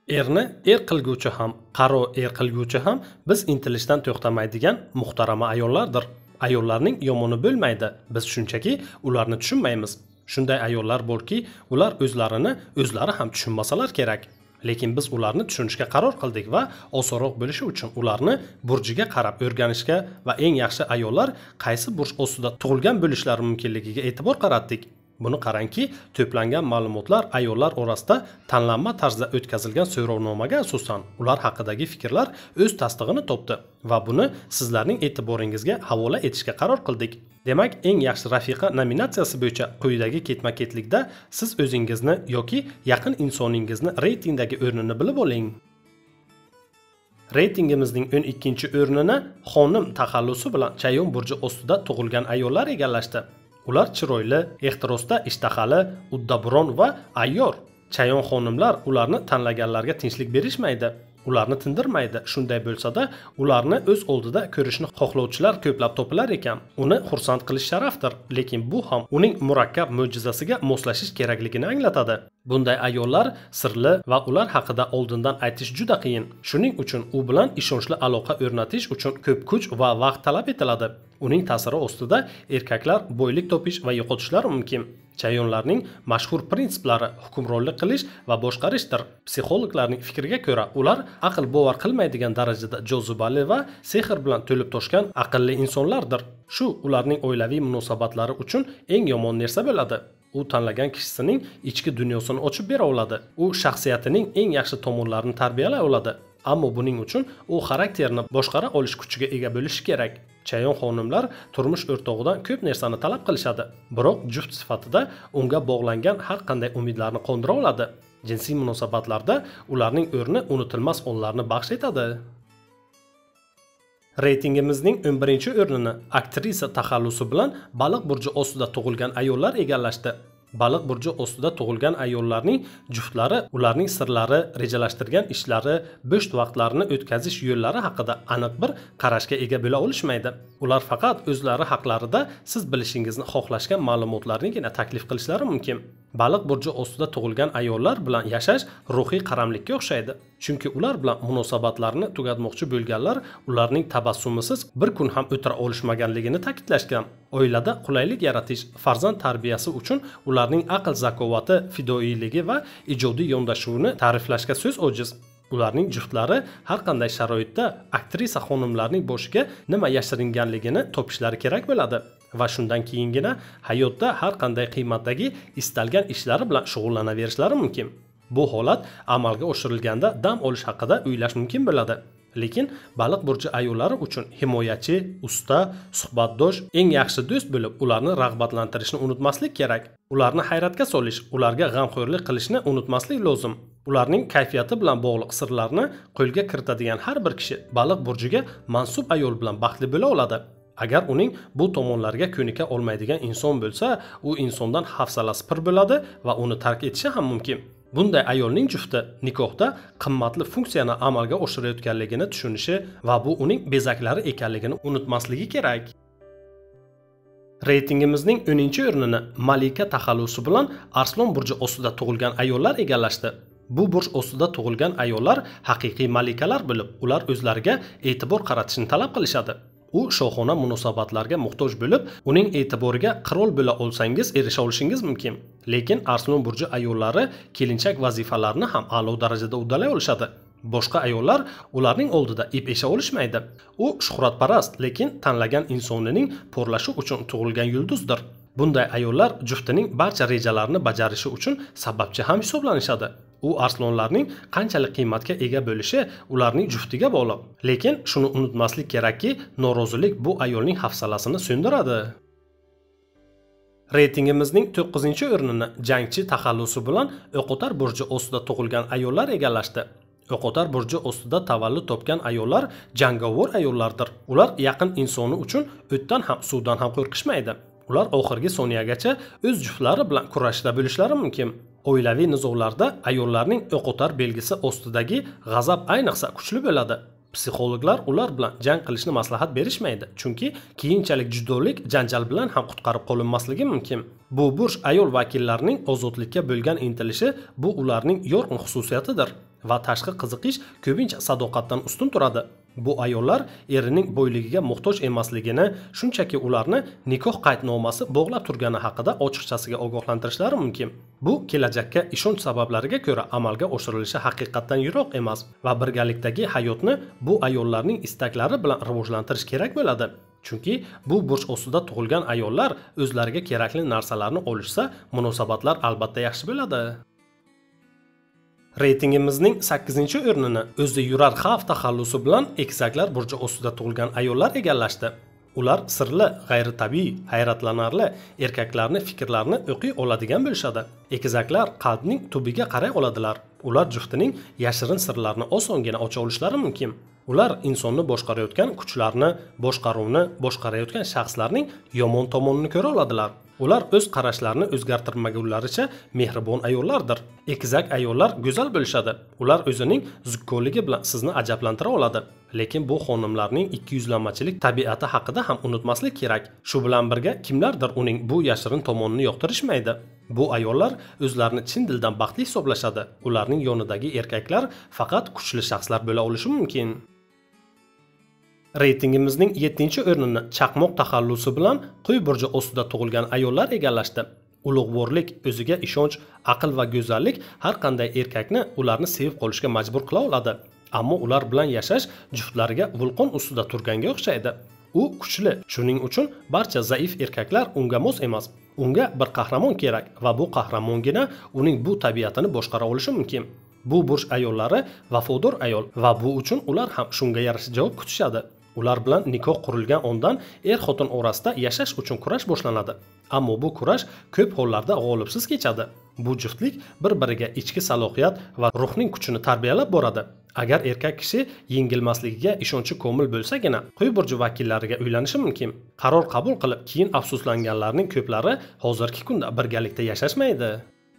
Erni er qilguvchi ham, qaro er qilguvchi ham biz intilishdan to'xtamaydigan muhtarama ayollardir. Ayollarning yomoni bo'lmaydi. Biz shunchaki ularni tushunmaymiz. Shunday ayollar borki, ular o'zlari ham tushunmasalar kerak. Lekin biz ularni tushunishga qaror qildik va osonroq bo'lishi uchun ularni burjiga qarab o'rganishga va eng yaxshi ayollar qaysi burj ostida tug'ilgan bo'lishlari mumkinligiga e'tibor qaratdik. Buni qarangki, to'plangan ma'lumotlar ayollar orasida tanlanma tarzda o'tkazilgan so'rovnomaga asosan ular haqidagi fikrlar o'z tasdig'ini topdi va buni sizlarning e'tiboringizga havola etishga qaror qildik. Demak, eng yaxshi rafiqa nominatsiyasi bo'yicha quyidagi ketma-ketlikda siz o'zingizni yoki yaqin insoningizni reytingdagi o'rnini bilib oling. Reytingimizning 12-o'rnini xonim taxallusi bilan Chayon burji ostida tug'ilgan ayollar egallashdi. Ular chiroyli, ehtirosda ishtahali, uddaburon va ayyor. Chayon xonimlar ularni tanlaganlarga tinchlik berishmaydi, ularni tindirmaydi. Shunday bo'lsa-da, ularni o'z oldida ko'rishni xohlovchilar ko'plab topilar ekan. Uni xursand qilish sharafdir, lekin bu ham uning murakkab mo'jizasiga moslashish kerakligini anglatadi. Bunday ayollar sirli va ular haqida oldindan aytish juda qiyin. Shuning uchun u bilan ishonchli aloqa o'rnatish uchun ko'p kuch va vaqt talab etiladi. Uning ta'siri ostida erkaklar boylik topish va yo'qotishlari mumkin. Chayonlarning mashhur prinsiplari hukmronlik qilish va boshqarishdir. Psixologlarning fikriga ko'ra, ular aql bovar qilmaydigan darajada jozibali va sehr bilan to'lib toshgan aqlli insonlardir. Shu ularning oilaviy munosabatlari uchun eng yomon narsa bo'ladi. U tanlagan kishisining ichki dunyosini ochib bera oladi. U shaxsiyatining eng yaxshi tomonlarini tarbiyalay oladi. Ammo buning uchun u xarakterni boshqara olish kuchiga ega bo'lishi kerak. Chayon xonimlar turmush o'rtog'idan ko'p narsani talab qilishadi, biroq juft sifatida unga bog'langan har qanday umidlarni qondira oladi. Jinsiy munosabatlarda ularning o'rni unutilmas onlarni baxsh etadi. Reytingimizning 11-o'rnini aktrisa taxallusi bilan Baliq burji ostida tug'ilgan ayollar egallashdi. Baliq burji ostida tug'ilgan ayollarning juftlari ularning sirlari, rejalashtirgan ishlari, bo'sh vaqtlarini o'tkazish yo'llari haqida aniq bir qarashga ega bo'la olishmaydi. Ular faqat o'zlari haqlarida siz bilishingizni xohlashgan ma'lumotlarnigina taklif qilishlari mumkin. Baliq burji ostida tug'ilgan ayollar bilan yashash ruhiy qaramlikka o'xshaydi. Chunki ular bilan munosabatlarni tugatmoqchi bo'lganlar ularning tabassumisiz bir kun ham o'tira olishmaganligini ta'kidlashgan. Oilada qulaylik yaratish, farzand tarbiyasi uchun ularning aql zakovati, fidoyiligi va ijodiy yondashuvini ta'riflashga so'z ojiz. Ularning juftlari har qanday sharoitda aktrisa xonimlarning boshiga nima yashiringanligini topishlari kerak bo'ladi va shundan keyingina hayotda har qanday qiymatdagi istalgan ishlari bilan shug'ullanaverishlari mumkin. Bu holat amalga oshirilganda dam olish haqida o'ylash mumkin bo'ladi. Lekin Baliq burji ayollari uchun himoyachi, usta, suhbatdosh, eng yaxshi do'st bo'lib, ularni rag'batlantirishni unutmaslik kerak. Ularni hayratga solish, ularga g'amxo'rlik qilishni unutmaslik lozim. Ularning kayfiyati bilan bog'liq sirlarni qo'lga kiritadigan har bir kishi Baliq burjiga mansub ayol bilan baxtli bo'la oladi. Agar uning bu tomonlarga ko'nika olmaydigan inson bo'lsa, u insondan hafsalasi pir bo'ladi va uni tark etishi ham mumkin. Bunday ayolning jufti nikohda qimmatli funksiyani amalga oshirayotganligini tushunishi va bu uning bezaklari ekanligini unutmasligi kerak. Reytingimizning 10-o'rnini Malika taxallusi bilan Arslon burji ostida tug'ilgan ayollar egallashdi. Bu burj ostida tug'ilgan ayollar haqiqiy malikalar bo'lib, ular o'zlariga e'tibor qaratishni talab qilishadi. U shohona munosabatlarga muhtoj bo'lib, uning e'tiboriga qirol bo'la olsangiz erisha olishingiz mumkin. Lekin Arslon burji ayollari kelinchak vazifalarni ham a'lo darajada uddalay olishadi. Boshqa ayollar ularning oldida ip esha olishmaydi. U shuhratparast, lekin tanlagan insonining porlashi uchun tug'ilgan yulduzdir. Bunday ayollar juftining barcha rejalarini bajarishi uchun sababchi ham hisoblanishadi. U arslonlarning qanchalik qiymatga ega bo'lishi ularning juftiga bog'liq. Lekin shuni unutmaslik kerakki, norozilik bu ayolning hafsalasini so'ndiradi. Reytingimizning 9-o'rnini jangchi taxallusi bilan O'qotar burji ostida tug'ilgan ayollar egallashdi. O'qotar burji ostida tavallud topgan ayollar jangovar ayollardir. Ular yaqin insoni uchun o'tdan ham suvdan ham qo'rqishmaydi. Ular oxirgi soniyagacha o'z juftlari bilan kurashda bo'lishlari mumkin. Oilaviy nizolarda ayollarning o'qotar belgisi ostidagi g'azab ayniqsa kuchli bo'ladi. Psixologlar ular bilan jang qilishni maslahat berishmaydi, chunki keyinchalik judolik janjal bilan ham qutqarib qolinmasligi mumkin. Bu burj ayol vakillarining ozodlikka bo'lgan intilishi bu ularning yorqin xususiyatidir va tashqi qiziqish ko'pincha sadoqatdan ustun turadi. Bu ayollar erining boyligiga muhtoj emasligini, shunchaki ularni nikoh qaydnomasi bog'lab turgani haqida ochiqchasiga ogohlantirishlari mumkin. Bu kelajakka ishonch sabablariga ko'ra amalga oshirilishi haqiqatdan yiroq emas va birgalikdagi hayotni bu ayollarning istaklari bilan rivojlantirish kerak bo'ladi. Chunki bu burch ostida tug'ilgan ayollar o'zlariga kerakli narsalarni olishsa, munosabatlar albatta yaxshi bo'ladi. Reytingimizning 8-o'rnini o'zida yurar xavf taxallusi bilan egizaklar burchi ostida tug'ilgan ayollar egallashdi. Ular sirli, g'ayritabiiy, hayratlanarli, erkaklarni fikrlarini o'qiy oladigan bo'lishadi. Egizaklar qalbning tubiga qaray oladilar. Ular juftining yashirin sirlarini osongina ocha olishlari mumkin. Ular insonni boshqarayotgan kuchlarni, boshqaruvni boshqarayotgan shaxslarning yomon tomonini ko'ra oladilar. Ular o'z qarashlarini o'zgartirmagunlaricha mehribon ayollardir. Egizak ayollar go'zal bo'lishadi. Ular o'zining zukkoligi bilan sizni ajablantira oladi. Lekin bu xonimlarning ikkiyuzlamachilik tabiati haqida ham unutmaslik kerak. Shu bilan birga kimlardir uning bu yashirin tomonini yoqtirishmaydi. Bu ayollar o'zlarini chin dildan baxtli hisoblashadi. Ularning yonidagi erkaklar faqat kuchli shaxslar bo'la olishi mumkin. Reytingimizning 7-o'rnini chaqmoq taxallusi bilan Qo'y burji ostida tug'ilgan ayollar egallashdi. Ulug'vorlik, o'ziga ishonch, aql va go'zallik har qanday erkakni ularni sevib qolishga majbur qila oladi. Ammo ular bilan yashash juftlariga vulqon ustida turganga o'xshaydi. U kuchli, shuning uchun barcha zaif erkaklar unga mos emas. Unga bir qahramon kerak va bu qahramongina uning bu tabiatini boshqara olishi mumkin. Bu burch ayollari vafodor ayol va bu uchun ular ham shunga yarasha javob kutishadi. Ular bilan nikoh qurilgan ondan er-xotin orasida yashash uchun kurash boshlanadi. Ammo bu kurash ko'p hollarda g'olibsiz kechadi. Bu juftlik bir-biriga ichki salohiyat va ruhning kuchini tarbiyalab boradi. Agar erkak kishi yengilmasligiga ishonchi komil bo'lsagina, Qo'y burji vakillariga uylanishi mumkin. Qaror qabul qilib, keyin afsuslanganlarning ko'plari hozirgi kunda birgalikda yashashmaydi.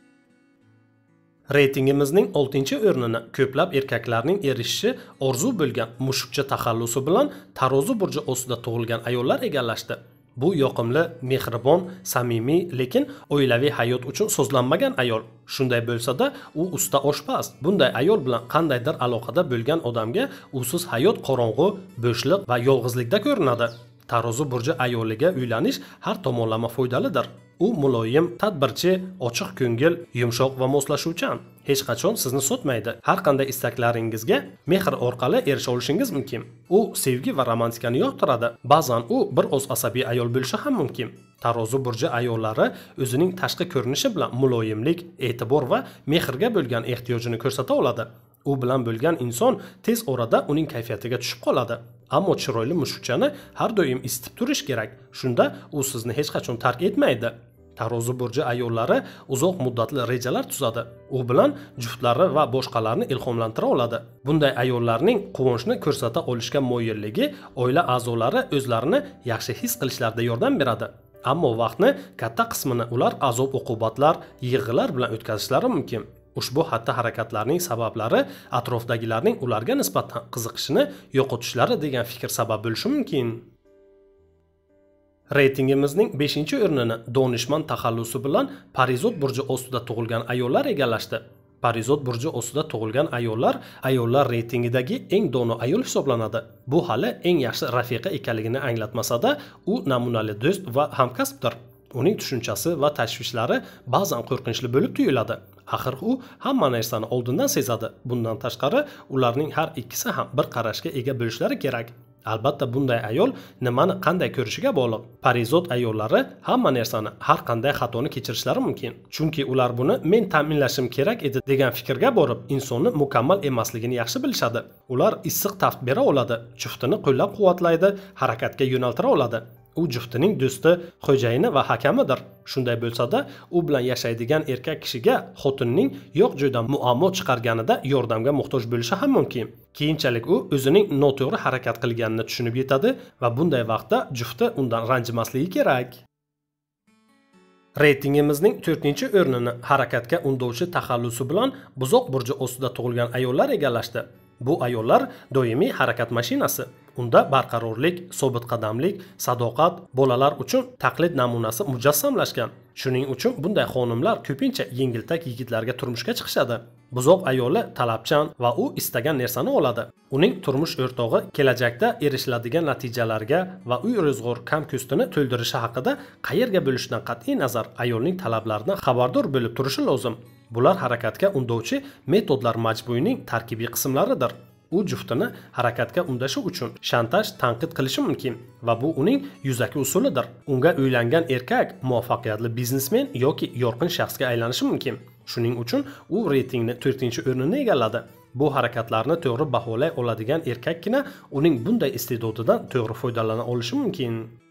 Reytingimizning 6-o'rnini ko'plab erkaklarning erishishi orzu bo'lgan mushukcha taxallusi bilan Tarozi burji ostida tug'ilgan ayollar egallashdi. Bu yoqimli, mehribon, samimiy, lekin oilaviy hayot uchun so'zlanmagan ayol. Shunday bo'lsa-da, u usta oshpaz. Bunday ayol bilan qandaydir aloqada bo'lgan odamga usiz hayot qorong'u, bo'shliq va yolg'izlikda ko'rinadi. Tarozi burji ayoliga uylanish har tomonlama foydalidir. U muloyim, tadbirchi, ochiq ko'ngil, yumshoq va moslashuvchan. Hech qachon sizni sotmaydi. Har qanday istaklaringizga mehr orqali erisha olishingiz mumkin. U sevgi va romantikani yoqtiradi. Ba'zan u bir oz asabiy ayol bo'lishi ham mumkin. Tarozi burji ayollari o'zining tashqi ko'rinishi bilan muloyimlik, e'tibor va mehrga bo'lgan ehtiyojini ko'rsata oladi. U bilan bo'lgan inson tez orada uning kayfiyatiga tushib qoladi. Ammo chiroyli mushukchani har doim isitib turish kerak. Shunda u sizni hech qachon tark etmaydi. Tarozi burji ayollari uzoq muddatli rejalar tuzadi. U bilan juftlari va boshqalarni ilhomlantira oladi. Bunday ayollarning quvonchni ko'rsata olishga moyilligi oila a'zolari o'zlarini yaxshi his qilishlarida yordam beradi. Ammo vaqtni katta qismini ular azob-uqubatlar, yig'ilar bilan o'tkazishlari mumkin. Ushbu xatti-harakatlarning sabablari atrofdagilarning ularga nisbatan qiziqishini yo'qotishlari degan fikr sabab bo'lishi mumkin. Reytingimizning 5-o'rnini donishmand taxallusi bilan Parizod burji ostida tug'ilgan ayollar egallashdi. Parizod burji ostida tug'ilgan ayollar reytingidagi eng dono ayol hisoblanadi. Bu hali eng yaxshi rafiqa ekanligini anglatmasa-da, u namunali do'st va hamkasbdir. Uning tushunchasi va tashvishlari ba'zan qo'rqinchli bo'lib tuyuladi. Axir u hamma narsani oldindan sezadi. Bundan tashqari, ularning har ikkisi ham bir qarashga ega bo'lishlari kerak. Albatta bunday ayol nimani qanday ko'rishiga bog'liq. Parizod ayollari hamma narsani, har qanday xatoni kechirishlari mumkin. Chunki ular buni men ta'minlashim kerak edi degan fikrga borib, insonni mukammal emasligini yaxshi bilishadi. Ular issiq taft bera oladi, juftini qo'llab-quvvatlaydi, harakatga yo'naltira oladi. U juftining do'sti, xo'jayini va hakamidir. Shunday bo'lsa-da, u bilan yashaydigan erkak kishiga xotinning yo'q joydan muammo chiqarganida yordamga muhtoj bo'lishi ham mumkin. Keyinchalik u o'zining noto'g'ri harakat qilganini tushunib yetadi va bunday vaqtda jufti undan ranjimasligi kerak. Reytingimizning 4-o'rnini harakatga undovchi taxallusi bilan Buzoq burji ostida tug'ilgan ayollar egallashdi. Bu ayollar doimiy harakat mashinasi. Unda barqarorlik, sobit qadamlik, sadoqat, bolalar uchun taqlid namunasi mujassamlashgan. Shuning uchun bunday xonimlar ko'pincha yengiltak yigitlarga turmushga chiqishadi. Buzoq ayoli talabchan va u istagan narsani oladi. Uning turmush o'rtog'i kelajakda erishiladigan natijalarga va uy ro'zg'or kam ko'stini to'ldirishi haqida qayerga bo'lishidan qat'iy nazar ayolning talablaridan xabardor bo'lib turishi lozim. Bular harakatga undovchi metodlar majmuining tarkibiy qismlaridir. U juftini harakatga undashi uchun shantaj, tanqid qilishi mumkin va bu uning yuzaki usulidir. Unga uylangan erkak muvaffaqiyatli biznesmen yoki yorqin shaxsga aylanishi mumkin. Shuning uchun u reytingni 4-o'rnini egalladi. Bu harakatlarni to'g'ri baholay oladigan erkakkina uning bunday iste'dodidan to'g'ri foydalana olishi mumkin.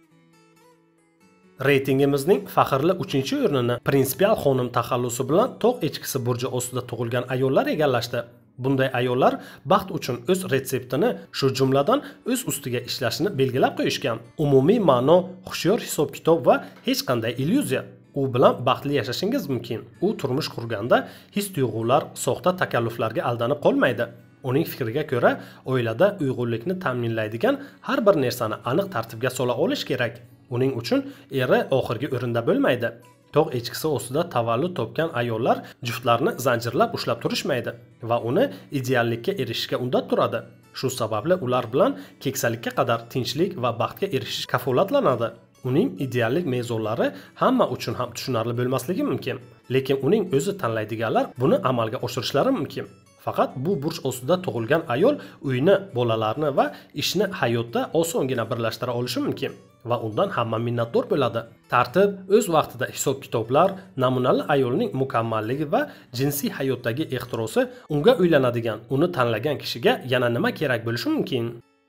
Reytingimizning faxrli 3-o'rnini prinsipial xonim taxallusi bilan tog' echkisi burji ostida tug'ilgan ayollar egallashdi. Bunday ayollar baxt uchun o'z retseptini, shu jumladan o'z ustiga ishlashni belgilab qo'yishgan. Umumiy ma'no hushyor hisob-kitob va hech qanday illyuziya. U bilan baxtli yashashingiz mumkin. U turmush qurganda his-tuyg'ular, soxta takalluflarga aldanib qolmaydi. Uning fikriga ko'ra, oilada uyg'unlikni ta'minlaydigan har bir narsani aniq tartibga sola olish kerak. Uning uchun eri oxirgi o'rinda bo'lmaydi. Tog' echkisi ostida tavallud topgan ayollar juftlarni zanjirlab ushlab turishmaydi va uni ideallikka erishishga undab turadi. Shu sababli ular bilan keksalikka qadar tinchlik va baxtga erishish kafolatlanadi. Uning ideallik mezonlari hamma uchun ham tushunarli bo'lmasligi mumkin, lekin uning o'zi tanlaydiganlar buni amalga oshirishlari mumkin. Faqat bu burch ostida tug'ilgan ayol uyni, bolalarni va ishni hayotda osongina birlashtira olishi mumkin va undan hamma minnatdor bo'ladi. Tartib, o'z vaqtida hisob-kitoblar, namunali ayolning mukammalligi va jinsiy hayotdagi ehtirosi unga uylanadigan, uni tanlagan kishiga yana nima kerak bo'lishi mumkin?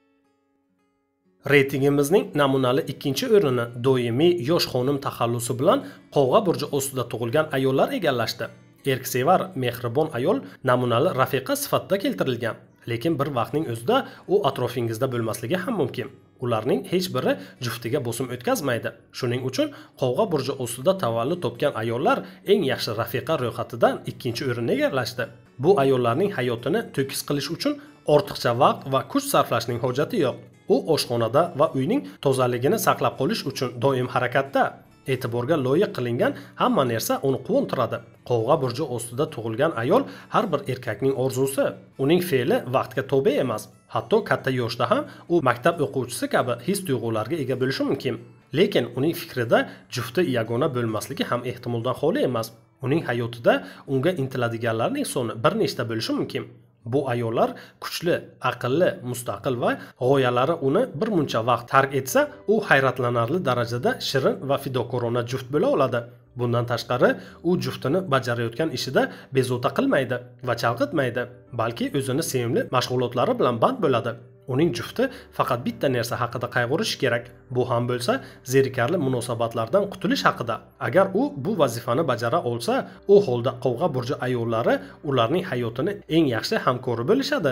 Reytingimizning namunali 2-o'rnini doimiy yosh xonim taxallusi bilan Qovg'a burji ostida tug'ilgan ayollar egallashdi. Erksevar, mehribon ayol namunali rafiqa sifatida keltirilgan, lekin bir vaqtning o'zida u atrofingizda bo'lmasligi ham mumkin. Ularning hech biri juftiga bosim o'tkazmaydi. Shuning uchun Qovg'a burji ostida tavallud topgan ayollar eng yaxshi rafiqa ro'yxatidan 2-o'rinni egallashdi. Bu ayollarning hayotini to'kis qilish uchun ortiqcha vaqt va kuch sarflashning hojati yo'q. U oshxonada va uyning tozaligini saqlab qolish uchun doim harakatda. E'tiborga loyiq qilingan hamma narsa uni quvontiradi. Qovg'a burji ostida tug'ilgan ayol har bir erkakning orzusi. Uning fe'li vaqtga tobe emas. Hatto katta yoshda ham u maktab o'quvchisi kabi his-tuyg'ularga ega bo'lishi mumkin. Lekin uning fikrida jufti yagona bo'lmasligi ham ehtimoldan xoli emas. Uning hayotida unga intiladiganlarning soni bir nechta bo'lishi mumkin. Bu ayollar kuchli, aqlli, mustaqil va g'oyalari uni bir muncha vaqt tark etsa, u hayratlanarli darajada shirin va fidokorona juft bo'la oladi. Bundan tashqari, u juftini bajarayotgan ishida bezovta qilmaydi va chalg'itmaydi, balki o'zini sevimli mashg'ulotlari bilan band bo'ladi. Uning jufti faqat bitta narsa haqida qayg'urishi kerak. Bu ham bo'lsa, zerikarli munosabatlardan qutulish haqida. Agar u bu vazifani bajara olsa, u holda Qovg'a burji ayollari ularning hayotini eng yaxshi hamkori bo'lishadi.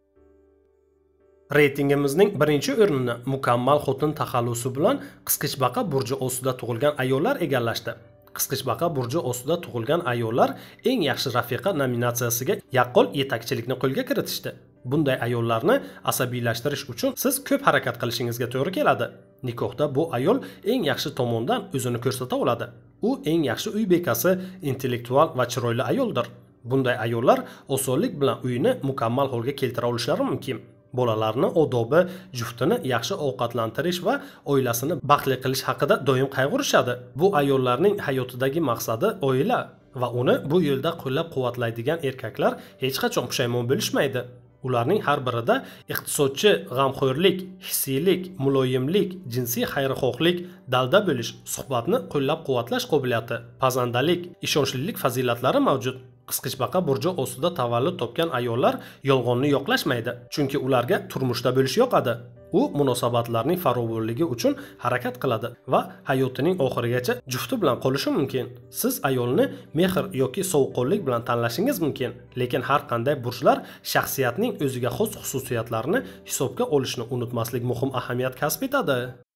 Reytingimizning 1-o'rnini mukammal xotin taxallusi bilan Qisqichbaqa burji ostida tug'ilgan ayollar egallashdi. Qisqichbaqa burji ostida tug'ilgan ayollar eng yaxshi rafiqa nominatsiyasiga yaqqol yetakchilikni qo'lga kiritishdi. Bunday ayollarni asabiylashtirish uchun siz ko'p harakat qilishingizga to'g'ri keladi. Nikohda bu ayol eng yaxshi tomondan o'zini ko'rsata oladi. U eng yaxshi uy bekasi, intellektual va chiroyli ayoldir. Bunday ayollar osonlik bilan uyni mukammal holga keltira olishlari mumkin. Bolalarni odobi, juftini yaxshi ovqatlantirish va oilasini baxtli qilish haqida doim qayg'urishadi. Bu ayollarning hayotidagi maqsadi oila va uni bu yo'lda qo'llab-quvvatlaydigan erkaklar hech qachon pushaymon bo'lishmaydi. Ularning har birida iqtisodchi, g'amxo'rlik, hissiylik, muloyimlik, jinsiy xayrixohlik, dalda bo'lish, suhbatni qo'llab-quvvatlash qobiliyati, pazandalik, ishonchlilik fazilatlari mavjud. Qisqichbaqa burji ostida tavallud topgan ayollar yolg'onni yoqlashmaydi, chunki ularga turmushda bo'lish yoqadi. U munosabatlarning farovonligi uchun harakat qiladi va hayotining oxirigacha jufti bilan qolishi mumkin. Siz ayolni mehr yoki sovuqqonlik bilan tanlashingiz mumkin, lekin har qanday burchlar shaxsiyatning o'ziga xos xususiyatlarini hisobga olishni unutmaslik muhim ahamiyat kasb etadi.